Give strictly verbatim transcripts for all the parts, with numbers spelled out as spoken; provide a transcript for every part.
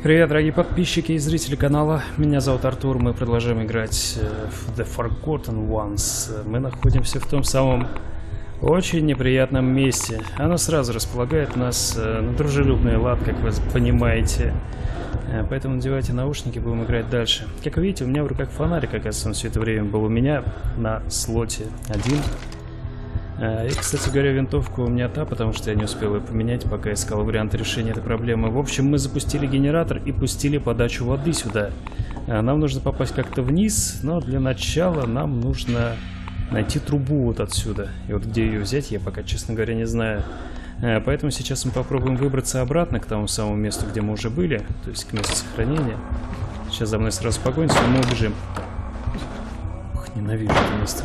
Привет, дорогие подписчики и зрители канала. Меня зовут Артур. Мы продолжаем играть в The Forgotten Ones. Мы находимся в том самом очень неприятном месте. Оно сразу располагает нас на дружелюбный лад, как вы понимаете. Поэтому надевайте наушники, будем играть дальше. Как вы видите, у меня в руках фонарик, оказывается, он все это время был у меня на слоте один. И, кстати говоря, винтовка у меня та, потому что я не успел ее поменять, пока искал вариант решения этой проблемы. В общем, мы запустили генератор и пустили подачу воды сюда. Нам нужно попасть как-то вниз, но для начала нам нужно найти трубу вот отсюда. И вот где ее взять, я пока, честно говоря, не знаю. Поэтому сейчас мы попробуем выбраться обратно к тому самому месту, где мы уже были, то есть к месту сохранения. Сейчас за мной сразу погонится, и мы убежим. Ох, ненавижу это место.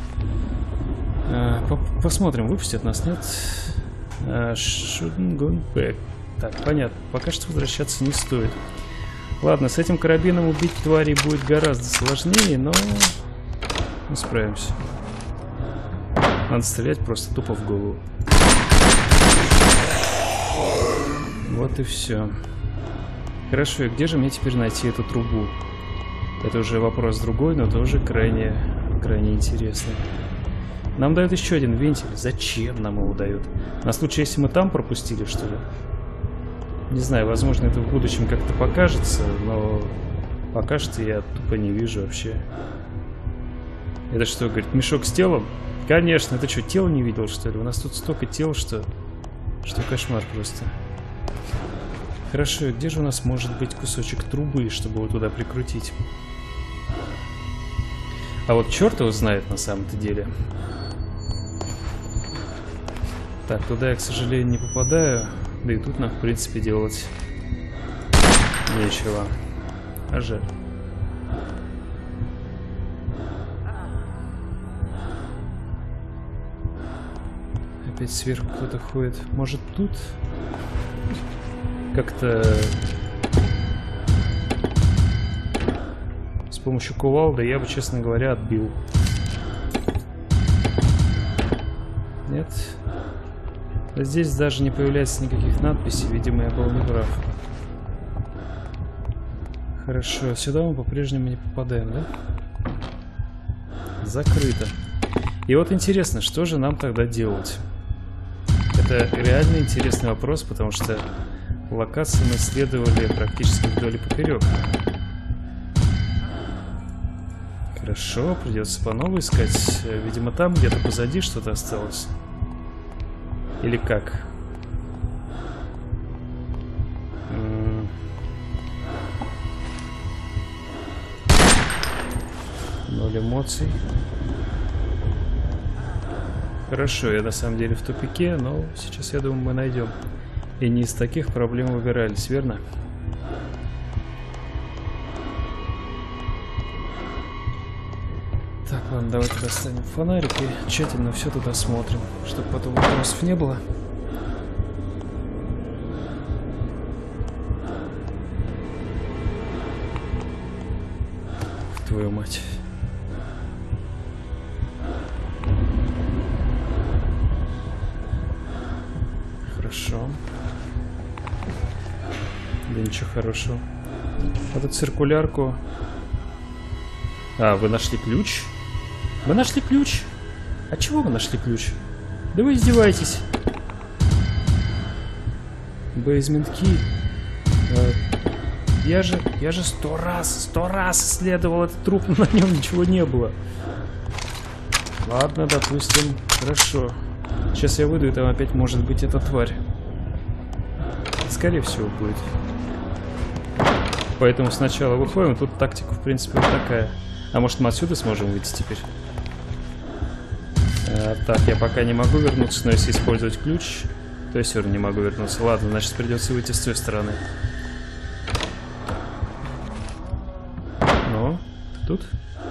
Посмотрим, выпустят нас, нет? Shouldn't go back. Так, понятно. Пока что возвращаться не стоит. Ладно, с этим карабином убить тварей будет гораздо сложнее, но мы справимся. Надо стрелять просто тупо в голову. Вот и все. Хорошо, и где же мне теперь найти эту трубу? Это уже вопрос другой, но тоже крайне, крайне интересный. Нам дают еще один вентиль. Зачем нам его дают? На случай, если мы там пропустили, что ли? Не знаю, возможно, это в будущем как-то покажется, но пока что я тупо не вижу вообще. Это что, говорит, мешок с телом? Конечно, это что, тело не видел, что ли? У нас тут столько тел, что... Что кошмар просто. Хорошо, и где же у нас может быть кусочек трубы, чтобы его туда прикрутить? А вот черт его знает на самом-то деле. Так, туда я, к сожалению, не попадаю. Да и тут нам, в принципе, делать нечего. А жаль. Опять сверху кто-то ходит. Может, тут как-то с помощью кувалды я бы, честно говоря, отбил. Нет. Здесь даже не появляется никаких надписей, видимо, я был неправ. Хорошо, сюда мы по-прежнему не попадаем, да? Закрыто. И вот интересно, что же нам тогда делать? Это реально интересный вопрос, потому что локацию мы исследовали практически вдоль и поперек. Хорошо, придется по новой искать. Видимо, там где-то позади что-то осталось. Или как? Ноль эмоций. Хорошо, я на самом деле в тупике, но сейчас, я думаю, мы найдем. И не из таких проблем выбирались, верно? Так, ладно, давайте достанем фонарик и тщательно все тут осмотрим, чтобы потом вопросов не было. Твою мать. Хорошо. Да ничего хорошего. А тут циркулярку. А, вы нашли ключ? Вы нашли ключ? А чего вы нашли ключ? Да вы издеваетесь. Бейзмент ки. Я же, я же сто раз, сто раз исследовал этот труп, но на нем ничего не было. Ладно, допустим, хорошо. Сейчас я выйду, и там опять может быть эта тварь. Скорее всего будет. Поэтому сначала выходим, тут тактика, в принципе, вот такая. А может, мы отсюда сможем выйти теперь? А, так, я пока не могу вернуться, но если использовать ключ, то я все равно не могу вернуться. Ладно, значит, придется выйти с той стороны. Ну, ты тут?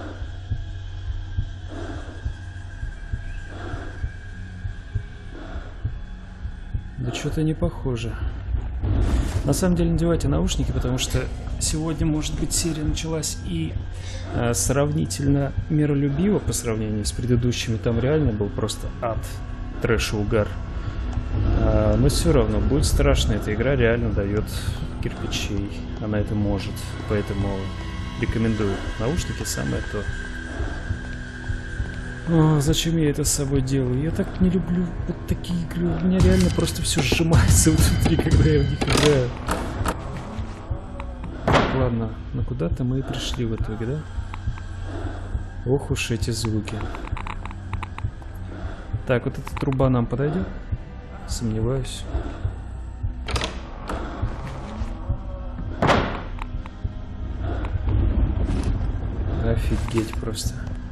Да что-то не похоже. На самом деле надевайте наушники, потому что сегодня, может быть, серия началась и э, сравнительно миролюбиво по сравнению с предыдущими. Там реально был просто ад, трэш и угар. Э, но все равно будет страшно. Эта игра реально дает кирпичей. Она это может, поэтому рекомендую. Наушники самое то. О, зачем я это с собой делаю? Я так не люблю вот такие игры. У меня реально просто все сжимается внутри, когда я в них играю. Ладно, ну куда-то мы и пришли в итоге, да? Ох уж эти звуки. Так, вот эта труба нам подойдет? Сомневаюсь. Офигеть просто.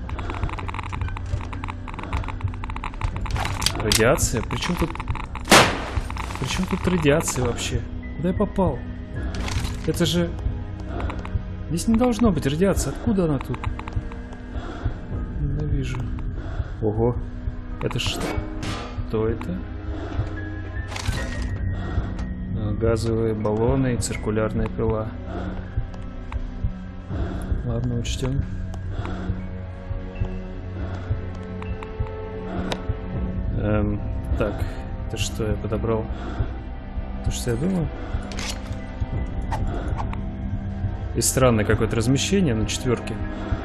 Радиация? Причем тут... Причем тут радиация вообще? Куда я попал? Это же... Здесь не должно быть радиации. Откуда она тут? Ненавижу. Ого. Это что? Что это? А, газовые баллоны и циркулярная пила. Ладно, учтем. Эм, так, это что я подобрал? То, что я думаю? И странное какое-то размещение на четверке.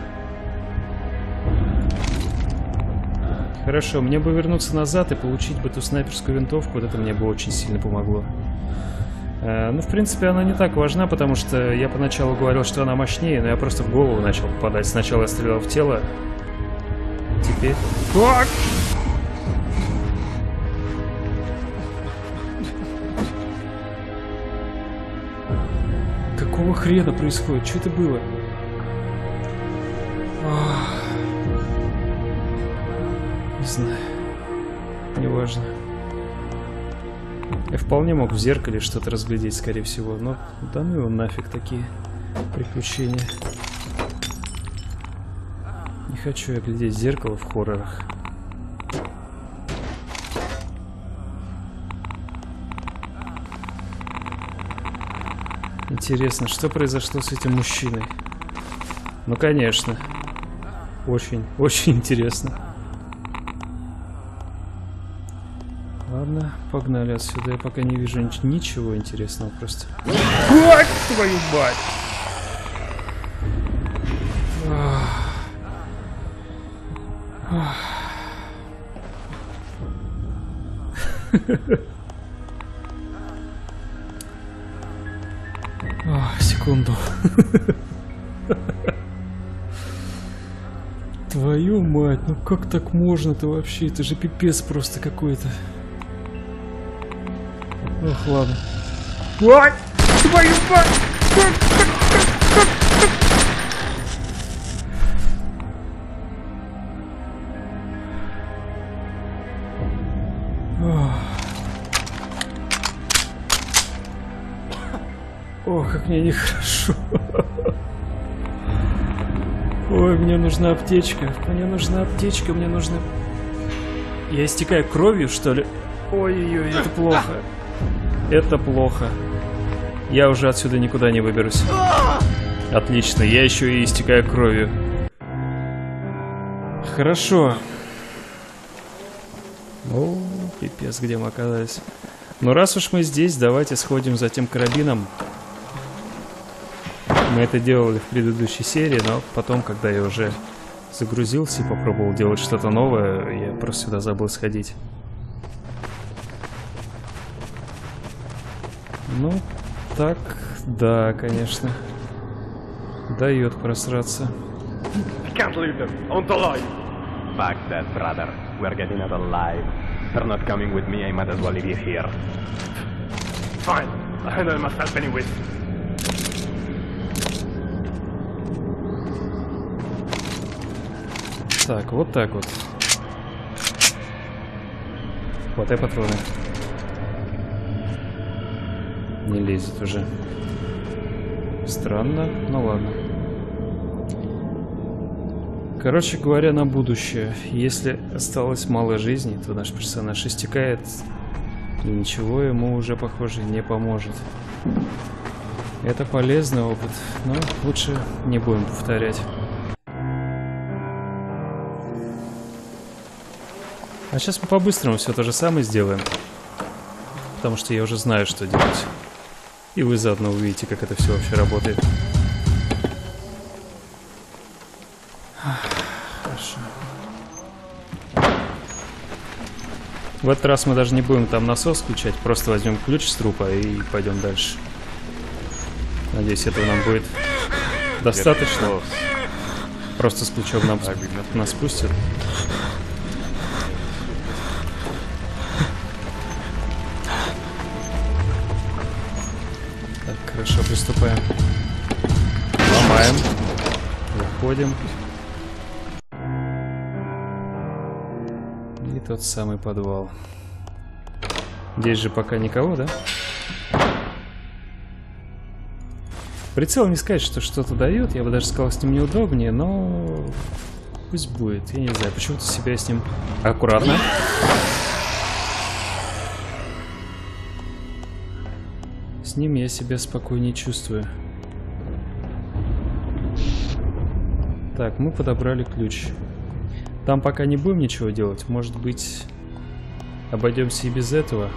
Хорошо, мне бы вернуться назад и получить бы эту снайперскую винтовку. Вот это мне бы очень сильно помогло. Э, ну, в принципе, она не так важна, потому что я поначалу говорил, что она мощнее, но я просто в голову начал попадать. Сначала я стрелял в тело. Теперь... Так! Какого хрена происходит? Что это было? Ах. Не знаю. Неважно. Я вполне мог в зеркале что-то разглядеть, скорее всего. Но да ну его нафиг такие приключения. Не хочу я глядеть в зеркало в хоррорах. Интересно, что произошло с этим мужчиной? Ну, конечно. Очень, очень интересно. Ладно, погнали отсюда. Я пока не вижу ничего интересного просто. Ой, твою мать! Ох, секунду. Твою мать, ну как так можно-то вообще? Это же пипец просто какой-то. Ох, ладно. Ой, твою мать! Ох, как мне нехорошо. Ой, мне нужна аптечка. Мне нужна аптечка, мне нужна... Я истекаю кровью, что ли? Ой-ой-ой, это плохо. Это плохо. Я уже отсюда никуда не выберусь. Отлично, я еще и истекаю кровью. Хорошо. О, пипец, где мы оказались. Ну, раз уж мы здесь, давайте сходим за тем карабином. Мы это делали в предыдущей серии, но потом, когда я уже загрузился и попробовал делать что-то новое, я просто сюда забыл сходить. Ну, так, да, конечно. Дает просраться. Can't leave them. On the line. Fuck that, brother. We're getting out alive. They're not coming with me. I might as well leave you here. Fine. I'll handle it myself anyways. Так, вот так вот. Хватай патроны. Не лезет уже. Странно, ну ладно. Короче говоря, на будущее. Если осталось мало жизни, то наш персонаж истекает. И ничего ему уже, похоже, не поможет. Это полезный опыт, но лучше не будем повторять. А сейчас мы по-быстрому все то же самое сделаем. Потому что я уже знаю, что делать. И вы заодно увидите, как это все вообще работает. Хорошо. В этот раз мы даже не будем там насос включать, просто возьмем ключ с трупа и пойдем дальше. Надеюсь, этого нам будет достаточно. Просто с ключом нам, нас пустят. Так, хорошо, приступаем. Ломаем. Выходим. И тот самый подвал. Здесь же пока никого, да? Прицел не сказать, что что-то дает. Я бы даже сказал, с ним неудобнее, но пусть будет. Я не знаю, почему-то себя с ним аккуратно. С ним я себя спокойнее чувствую. Так, мы подобрали ключ. Там пока не будем ничего делать. Может быть, обойдемся и без этого.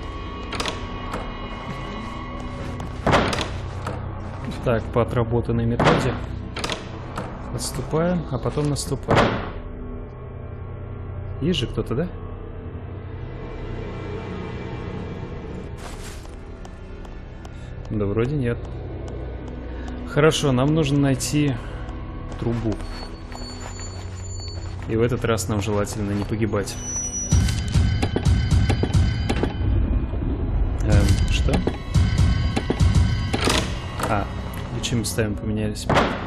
Так, по отработанной методе. Отступаем, а потом наступаем. Есть же кто-то, да? Да вроде нет. Хорошо, нам нужно найти трубу. И в этот раз нам желательно не погибать. Эм, что? А, ключи местами поменялись.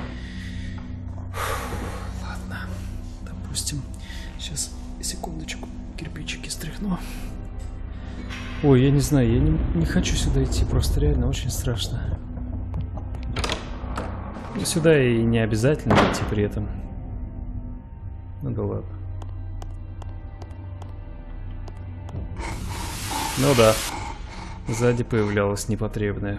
Ладно, допустим. Сейчас, секундочку, кирпичики стряхну. Ой, я не знаю, я не, не хочу сюда идти, просто реально очень страшно. И сюда и не обязательно идти при этом. Ну да ладно. Ну да. Сзади появлялось непотребное.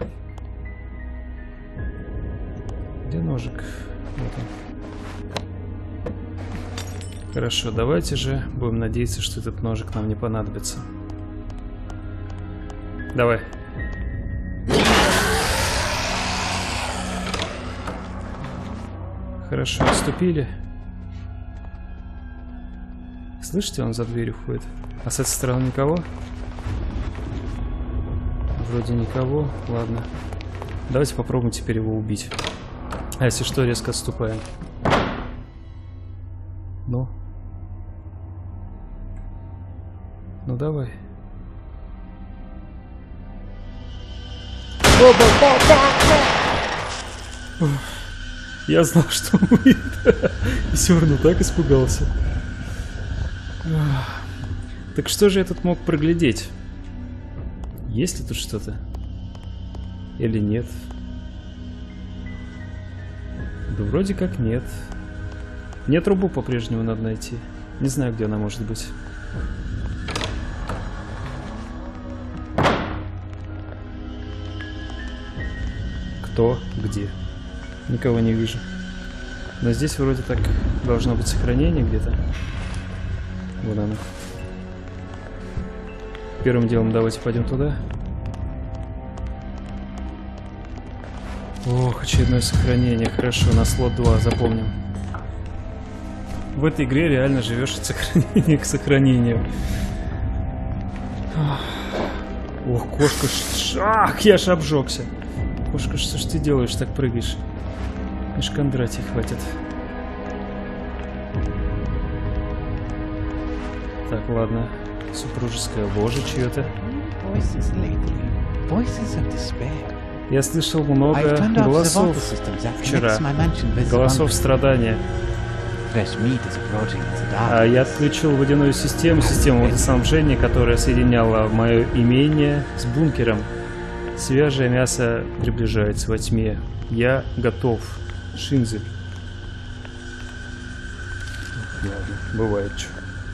Где ножик? Вот он. Хорошо, давайте же будем надеяться, что этот ножик нам не понадобится. Давай. Хорошо, отступили. Слышите, он за дверью ходит. А с этой стороны никого? Вроде никого. Ладно. Давайте попробуем теперь его убить. А если что, резко отступаем. Ну. Ну давай. Я знал, что он будет. И все равно так испугался. Так что же я тут мог проглядеть? Есть ли тут что-то? Или нет? Да вроде как нет. Мне трубу по-прежнему надо найти. Не знаю, где она может быть. Кто? Где? Никого не вижу. Но здесь вроде так должно быть сохранение где-то. Вот оно. Первым делом давайте пойдем туда. Ох, очередное сохранение. Хорошо, на слот два запомним. В этой игре реально живешь от сохранения к сохранению. Ох, кошка, ах, я ж обжегся. Кошка, что ж ты делаешь, так прыгаешь? Аж Кондратий хватит. Так, ладно. Супружеское ложе чье-то. Я слышал много голосов вчера. Голосов страдания. А я отключил водяную систему, систему водоснабжения, которая соединяла мое имение с бункером. Свежее мясо приближается во тьме. Я готов. Шинзель. Ладно, бывает что.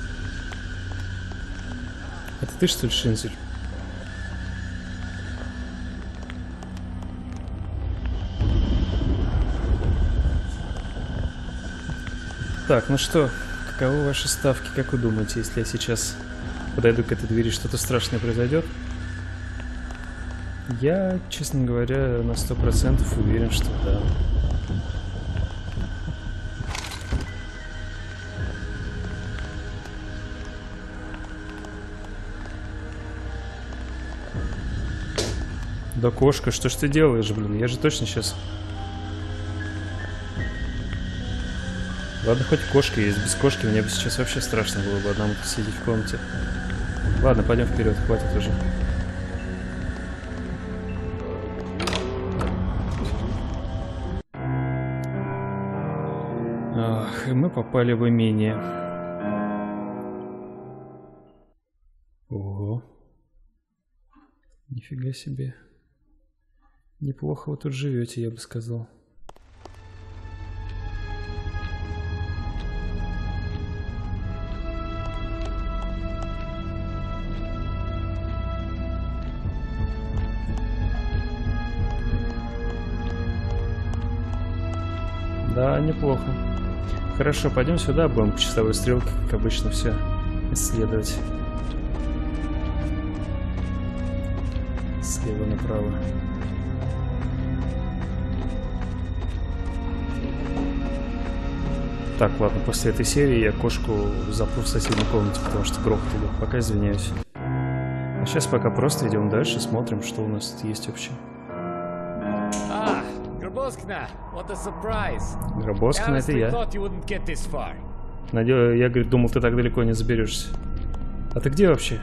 Это ты, что ли, Шинзель? Так, ну что, каковы ваши ставки? Как вы думаете, если я сейчас подойду к этой двери, что-то страшное произойдет? Я, честно говоря, на сто процентов уверен, что да. Да, кошка, что ж ты делаешь, блин? Я же точно сейчас... Ладно, хоть кошка есть. Без кошки мне бы сейчас вообще страшно было бы одному сидеть в комнате. Ладно, пойдем вперед, хватит уже. Ах, и мы попали в имение. Ого. Нифига себе. Неплохо вы тут живете, я бы сказал. Да, неплохо. Хорошо, пойдем сюда, будем по часовой стрелке, как обычно, все исследовать. Слева направо. Так, ладно, после этой серии я кошку запру в соседней комнате, потому что грохот идет. Пока извиняюсь. А сейчас пока просто идем дальше, смотрим, что у нас тут есть вообще. Гробоскна, what a surprise. Гробоскна, это я. Надеюсь, я, говорит, думал, ты так далеко не заберешься. А ты где вообще?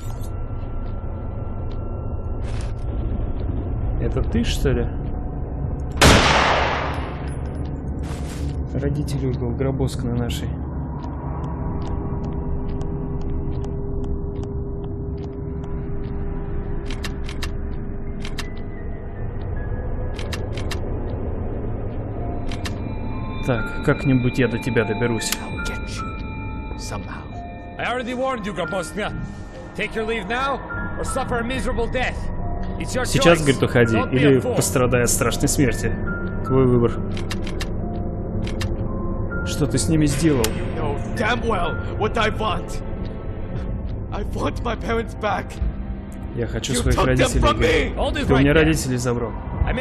Это ты, что ли? Родители убил Гробоскна нашей. Так, как-нибудь я до тебя доберусь. Сейчас, говорит, уходи, или пострадай от страшной смерти. Твой выбор. Что ты с ними сделал? Я хочу своих родителей. Ты у меня родителей забрал.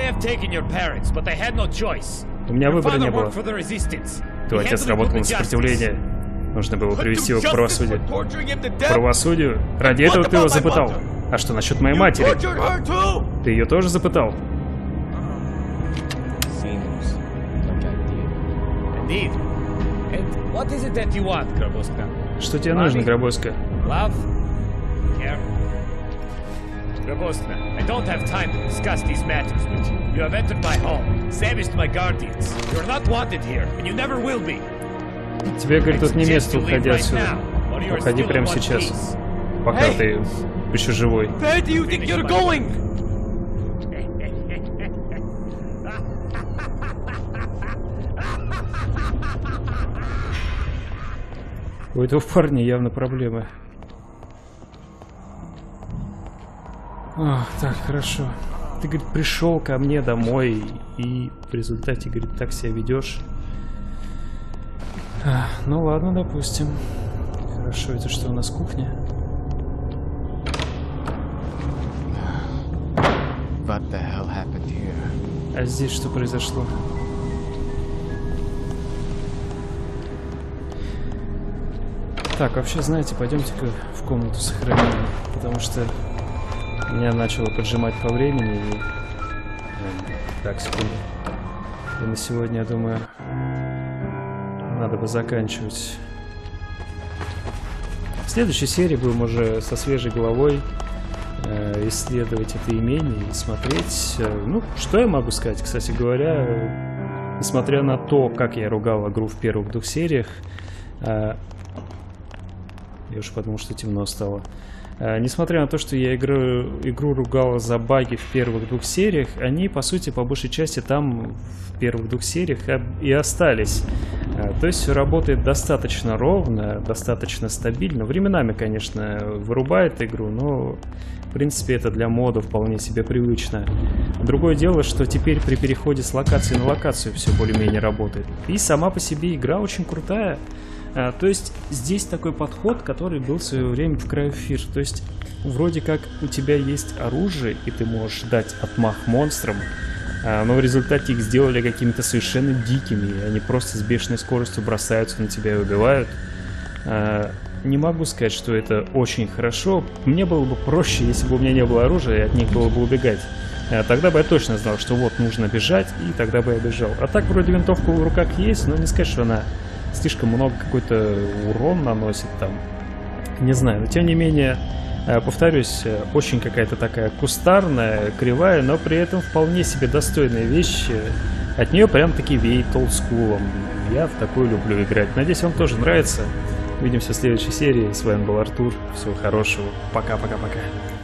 У меня выбора не было. Твой отец работал на сопротивление. Нужно было привести его к правосудию. К правосудию? Ради этого ты его запытал. А что насчет моей матери? Ты ее тоже запытал? Что тебе нужно, Гробоска? Gробоskna, I don't have time to discuss these matters with you. You have entered my home, savaged my guardians. You're not wanted here, and you never will be. Тебе, говорит, тут не место, уходи отсюда. Уходи прямо сейчас, пока ты еще живой. Where do you think you're going? У этого парня явно проблемы. Ах, так, хорошо. Ты, говорит, пришел ко мне домой и в результате, говорит, так себя ведешь. А, ну ладно, допустим. Хорошо, это что у нас, кухня? What the hell happened here? А здесь что произошло? Так, вообще, знаете, пойдемте-ка в комнату сохранения, потому что меня начало поджимать по времени. И... Так, секунду. И на сегодня, я думаю, надо бы заканчивать. В следующей серии будем уже со свежей головой э, исследовать это имение и смотреть. Э, ну, что я могу сказать, кстати говоря, э, несмотря на то, как я ругал игру в первых двух сериях, э, я уж подумал, что темно стало. Uh, несмотря на то, что я игру, игру ругал за баги в первых двух сериях, они, по сути, по большей части там в первых двух сериях и остались. Uh, то есть все работает достаточно ровно, достаточно стабильно. Временами, конечно, вырубает игру, но, в принципе, это для мода вполне себе привычно. Другое дело, что теперь при переходе с локации на локацию все более-менее работает. И сама по себе игра очень крутая. А, то есть здесь такой подход, который был в свое время в Cry of Fear. То есть вроде как у тебя есть оружие, и ты можешь дать отмах монстрам, а, но в результате их сделали какими-то совершенно дикими, и они просто с бешеной скоростью бросаются на тебя и убивают. А, не могу сказать, что это очень хорошо. Мне было бы проще, если бы у меня не было оружия, и от них было бы убегать. А, тогда бы я точно знал, что вот нужно бежать, и тогда бы я бежал. А так вроде винтовка в руках есть, но не сказать, что она слишком много какой-то урон наносит там. Не знаю, но тем не менее, повторюсь, очень какая-то такая кустарная, кривая, но при этом вполне себе достойная вещь. От нее прям таки веет олдскулом. Я в такую люблю играть. Надеюсь, вам тоже нравится. Увидимся в следующей серии. С вами был Артур. Всего хорошего. Пока-пока-пока.